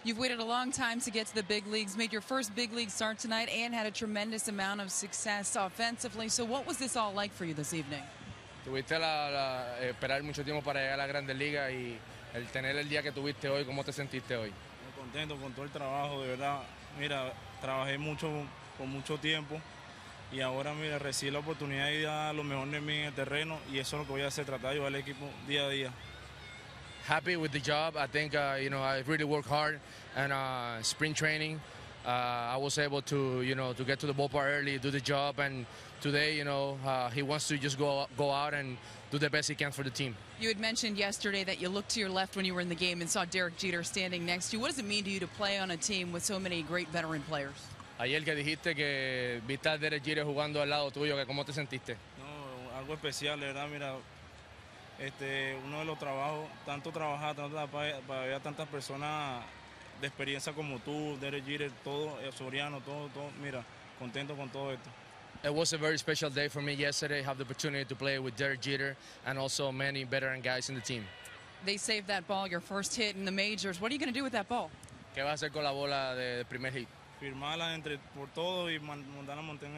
You've waited a long time to get to the big leagues, made your first big league start tonight, and had a tremendous amount of success offensively. So what was this all like for you this evening? Tuviste esperar mucho tiempo para llegar a la Grandes Ligas y el tener el día que tuviste hoy, ¿cómo te sentiste hoy? Muy contento con todo el trabajo, de verdad. Mira, trabajé mucho, por mucho tiempo y ahora, mira, recibí la oportunidad de dar lo mejor de mí en el terreno y eso es lo que voy a hacer, tratar de ayudar al equipo día a día. Happy with the job. I think I really worked hard and spring training. I was able to to get to the ballpark early, do the job, and today he wants to just go out and do the best he can for the team. You had mentioned yesterday that you looked to your left when you were in the game and saw Derek Jeter standing next to you. What does it mean to you to play on a team with so many great veteran players? Ayer que dijiste que viste a Derek Jeter jugando al lado tuyo, ¿cómo te sentiste? No, algo especial, de verdad, mira. Uno de los trabajos, tanto trabajar, para ver a tantas personas de experiencia como tú, Derek Jeter, todo, Soriano, todo, mira, contento con todo esto. It was a very special day for me yesterday. I have the opportunity to play with Derek Jeter and also many veteran guys in the team. They saved that ball, your first hit in the majors. What are you going to do with that ball? ¿Qué vas a hacer con la bola de primer hit? Firmarla por todo y mandarla a mantener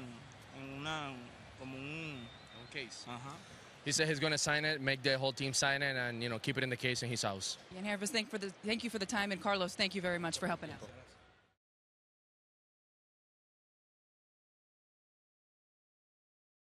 como un case. Ajá. He said he's going to sign it, make the whole team sign it, and keep it in the case in his house. And Harvis, thank you for the time, and Carlos, thank you very much for helping out.